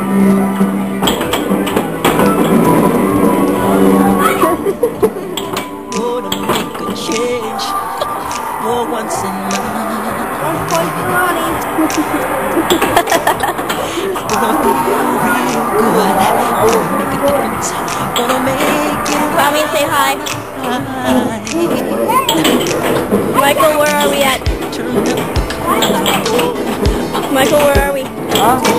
Gonna make a change for once in my life. It's gonna feel real good. Gonna make a difference. Gonna make it Mommy, say hi. right. Michael, where are we at? Turn up the color. Michael, where are we? Huh?